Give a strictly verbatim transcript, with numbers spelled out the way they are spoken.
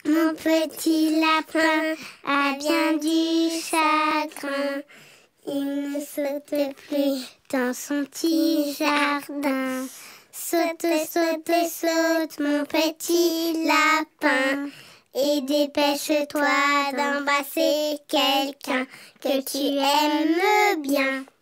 Mon petit lapin a bien du chagrin. Il ne saute plus dans son petit jardin. Saute, saute, saute, mon petit lapin. Et dépêche-toi d'embrasser quelqu'un que tu aimes bien.